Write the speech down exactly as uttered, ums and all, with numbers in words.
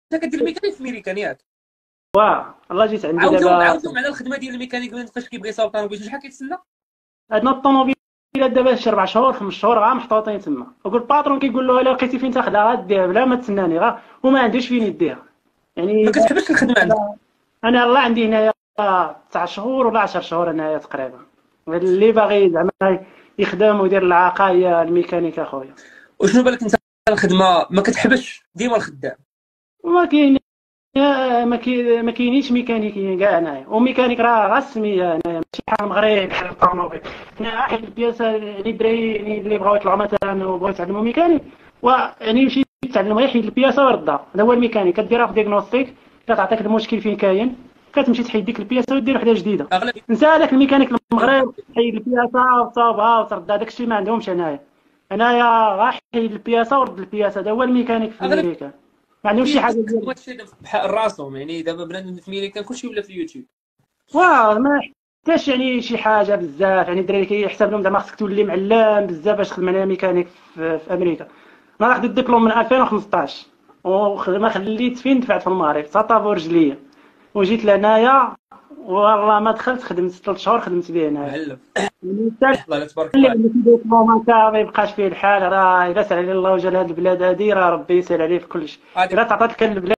كدير الميكانيك في ميريكان ياك؟ واه الله جيت عندي عاودوا دابا. عاودوا معنا الخدمه ديال الميكانيك فاش كيبغي يصاوب طوموبيل شحال كيتسنى؟ عندنا الطوموبيلات دابا شي ربع شهور خمس شهور غا محطوطين تما، وكل باترون كيقول له الا لقيتي فين تاخذها غاديها بلا ما تسناني غا، وما عندوش فين يديها ما يعني. كتحبش الخدمه عندك؟ انا الله عندي هنايا تسع شهور ولا عشر شهور هنايا تقريبا. اللي باغي زعما يخدم ويدير العاقه هي الميكانيك اخويا. وشنو بالك انت الخدمه ما كتحبش ديما الخدام؟ وما كاين ما كاين ما كاينينش ميكانيكيين كاع هنايا، وميكانيك راه غير السميه هنايا ماشي بحال المغرب بحال الطوموبيل. هنا واحد البياسه يعني الدراري يعني اللي بغاو يطلعوا مثلا وبغاو يتعلموا ميكانيك ويعني يمشي يتعلم يحيد البياسه ويردها، هذا هو الميكانيك. كديرها في ديغنوستيك كتعطيك المشكل فين كاين، كتمشي تحيد ديك البياسه ودير وحده جديده. اغلب نسى هذاك الميكانيك المغرب تحيد البياسه وتصاوبها وتردها، داك الشيء ما عندهمش هنايا. هنايا غا حيد البياسه ورد البياسه، هذا هو الميكانيك في اغلب ميريكان. ما عندهمش شي حاجه ديال. هما الشيء بحال راسهم، يعني دابا بنادم في ميريكان كلشي ولا في اليوتيوب. واه ما حتاش يعني شي حاجه بزاف، يعني الدراري كيحسب لهم زعما خصك تولي معلم بزاف باش تخدم انا ميكانيك في, في امريكا. انا اخذت الدبلوم من ألفين وخمسطاش وما خليت فين دفعت في المغرب صطافوا رجليا وجيت لهنايا، والله ما دخلت خدمت ثلاث شهور خدمت به هنايا. معلم. يعني حتى الله لا تبارك اللي الله عليك. عنده شي دبلوم هكا ما يبقاش فيه الحال، راه الا سهل عليه الله وجا لهاد البلاد هادي راه ربي يسهل عليه في كلشي. غادي الا تعطاتك البلاد